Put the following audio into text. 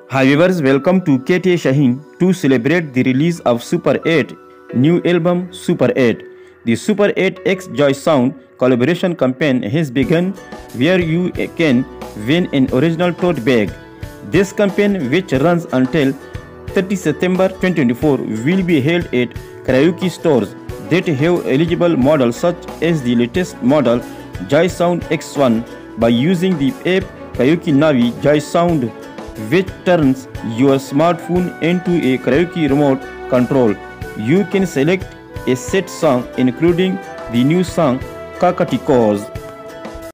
Hi viewers, welcome to KTA Shaheen to celebrate the release of Super 8 new album Super 8. The Super 8 Eight Joysound collaboration campaign has begun where you can win an original tote bag. This campaign, which runs until 30 September 2024, will be held at karaoke stores that have eligible models such as the latest model Joysound X1 by using the app Karaoke Navi Joysound, which turns your smartphone into a karaoke remote control. You can select a set song including the new song Kakatikos.